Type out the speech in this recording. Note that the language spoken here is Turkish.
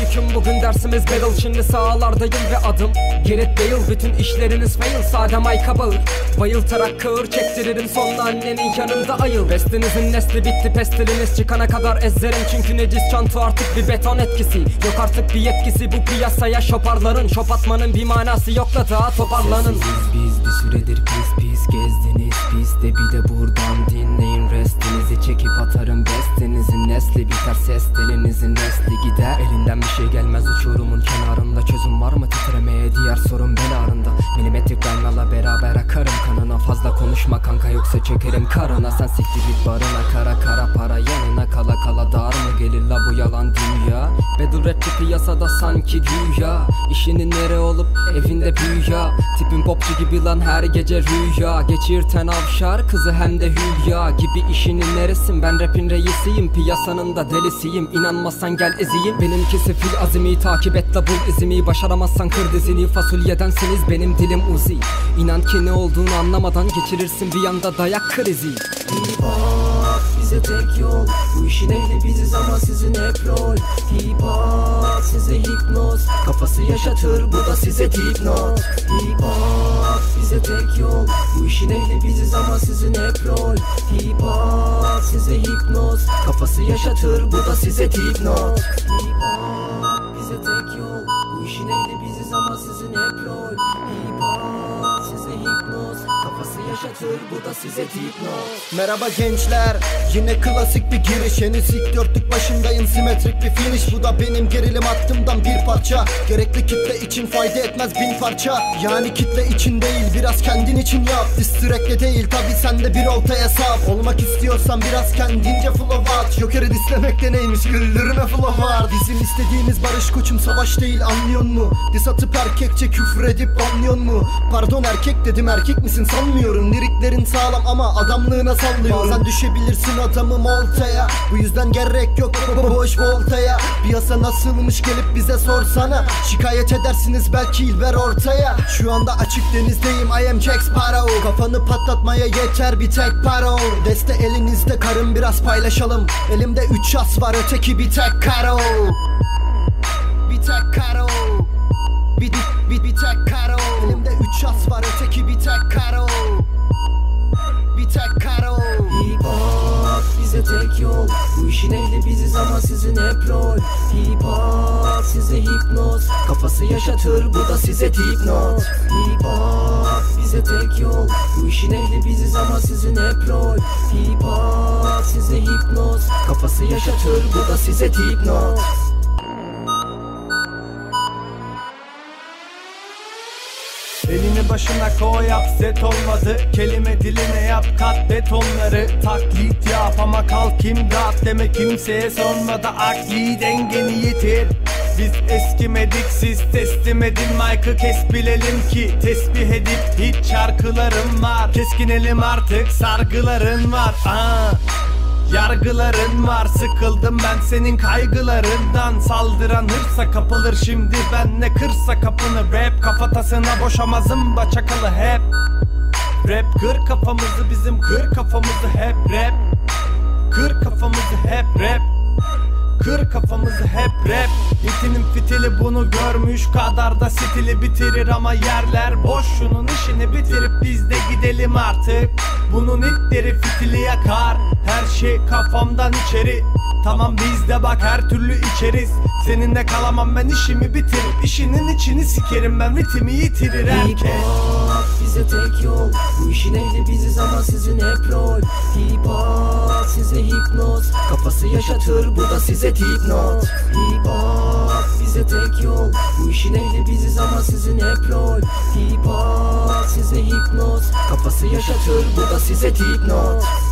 Selamünaleyküm, bugün dersimiz battle. Şimdi sahalardayım ve adım Gerrit Bale. Bütün işleriniz fail, sade mayka bağır. Bayıltarak kağır çektiririm, sonra annenin yanında ayıl. Bestinizin nesli bitti, pestiliniz çıkana kadar ezlerim. Çünkü necis çantı artık bir beton etkisi. Yok artık bir yetkisi bu piyasaya. Şoparların, şop atmanın bir manası yok da daha toparlanın. Biz bir süredir pis gezdiniz piste, bir de buradan dinleyin restinizi. Çekip atarım bestinizin nesli biter, ses telinizin nesli gider. Elinden bir şey gelmez uçurumun kenarında. Çözüm var mı titremeye, diğer sorun belarında. Milimetrik benlerle beraber akarım kanına. Fazla konuşma kanka yoksa çekerim karına. Sen siktir git barına, kara para yanına. Kala dar mı gelir la bu yalan dünya? Battle rapçi piyasada sanki güya. İşinin nere olup evinde büyüya. Tipin popçu gibi lan her gece rüya. Geçirten avşar kızı hem de hülya gibi. İşinin neresin, ben rapin reisiyim. Piyasanın da delisiyim, İnanmazsan gel eziyim. Benimkisi fil azimi, takip et la bul izimi. Başaramazsan kır dizini, fasulyedensiniz benim dilim uzi. İnan ki ne olduğunu anlamadan geçirirsin bir yanda dayak krizi. Hip hop bize tek yol, bu işin ehli biziz ama sizin hep rol. Hip hop size hipnoz, kafası yaşatır bu da size dipnot. Hip hop bize tek yol, bu işin ehli biziz ama sizin hep rol. Hip hop size hipnoz, kafası yaşatır bu da size dipnot. Hip hop bize tek yol, bu işin ehli biziz ama sizin hep rol. Hip hop size hipnoz, kafası yaşatır bu da size dipnot. Merhaba gençler, yine klasik bir giriş. Henüz ilk dörtlük başındayım, simetrik bir finish. Bu da benim gerilim hattımdan bir parça. Gerekli kitle için fayda etmez bin parça. Yani kitle için değil, biraz kendin için yap. Distrack'le değil, tabi sen de bir oltaya sap. Olmak istiyorsan biraz kendince flow at. Joker'i dislemekte neymiş, güldürme flow var. Bizim istediğimiz barış koçum, savaş değil, anlıyor mu? Dis atıp erkekçe küfür edip anlıyor mu? Pardon erkek dedim, erkek misin sanmıyorum. Liriklerin sağlam ama adamlığına sallıyorum. Bazen düşebilirsin adamım oltaya, bu yüzden gerek yok boş voltaya. Piyasa nasılmış gelip bize sorsana. Şikayet edersiniz belki ilver ortaya. Şu anda açık denizdeyim, I am Jack Sparrow. Kafanı patlatmaya yeter bir tek paro. Deste elinizde, karın biraz paylaşalım. Elimde 3 as var, öteki bir tek karo. Bir tek karo. Bir tek karo. Elimde 3 as var, öteki bir tek karo. Bir tek karo. Hip hop bize tek yol, bu işin ehli biziz ama sizin hep rol. Hip hop size hipnoz, kafası yaşatır bu da size dipnot. Hip hop bize tek yol, bu işin ehli biziz ama sizin hep rol. Hip hop size hipnoz, kafası yaşatır bu da size dipnot. Elini başına koy yap, set olmadı. Kelime diline yap, kat betonları. Taklit yap ama kalk imdat deme kimseye, sonra da akli dengeni yitir. Biz eskimedik, siz teslim edin, mic'ı kes bilelim ki tesbih edip hit şarkılarım var. Keskinelim artık, sargıların var. Yargıların var, sıkıldım ben senin kaygılarından. Saldıran hırsa kapılır şimdi, ben ne kırsa kapını. Rap kafatasına boşamazım çakalı hep. Rap kır kafamızı, bizim kır kafamızı hep rap. Kır kafamızı hep rap. Kır kafamızı hep rap. İtinin fitili bunu görmüş kadar da stili bitirir ama yerler boş. Şunun işini bitirip biz de gidelim artık. Bunun itleri fitili yakar, her şey kafamdan içeri. Tamam biz de bak her türlü içeriz. Seninle kalamam ben işimi bitirip, işinin içini sikerim ben, ritmi yitirir herkes. Hip hop bize tek yol, bu işin ehli biziz ama sizin hep rol. Hip hop size hipnoz, kafası yaşatır bu da size dipnot. Hip hop bize tek yol, bu işin ehli biziz ama sizin hep rol. Hip hop size hipnoz, kafası yaşatır bu da size dipnot.